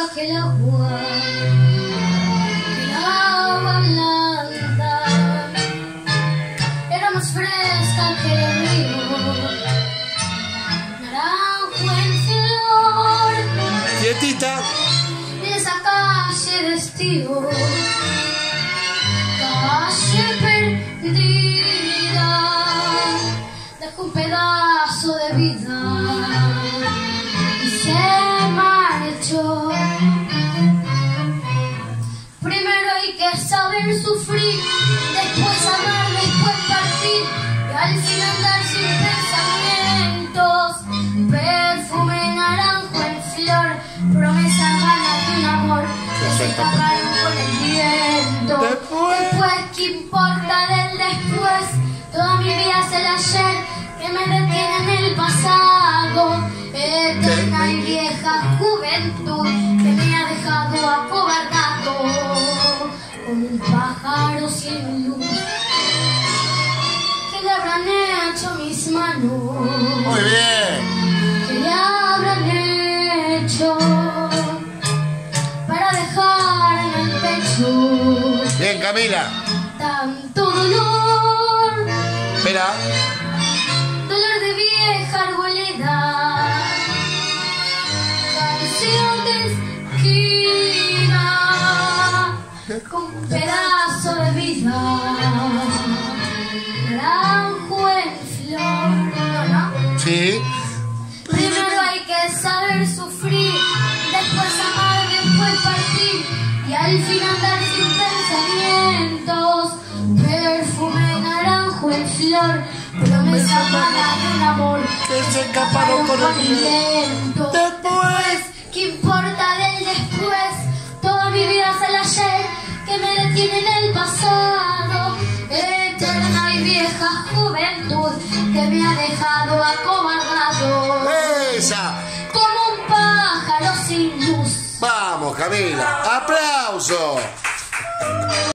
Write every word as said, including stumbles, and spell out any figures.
que el agua, que el agua blanca era más fresca que el río. Naranjo en flor, quietita, de esa calle de estío, calle perdida, dejó un pedazo de vida y se marchó. Primero hay que saber sufrir, después amar, después partir y al fin andar sin pensamientos. Perfume naranjo en flor, promesa vana de un amor que se escaparon por el viento. Después, después ¿qué importa del después? Toda mi vida es el ayer que me detiene en el pasado. Eterna y vieja juventud que me ha dejado acobardado, como un pájaro sin luz. ¿Qué le habrán hecho mis manos? muy bien. ¿Qué le habrán hecho para dejar en el pecho Bien, Camila. tanto dolor? Espera. Dolor de vieja arboleda, canción de esquina, con un pedazo de vida, naranjo en flor. No, no. Sí. Primero hay que saber sufrir, después amar, después partir y al fin andar sin pensamientos. Perfume naranjo en flor, promesa vana de un amor Que se escaparon por el viento. Después, ¿qué importa del después? Toda mi vida es el ayer que me detiene en el pasado. Eterna y vieja juventud que me ha dejado acobardado, esa. como un pájaro sin luz. Vamos, Camila. ¡Aplauso!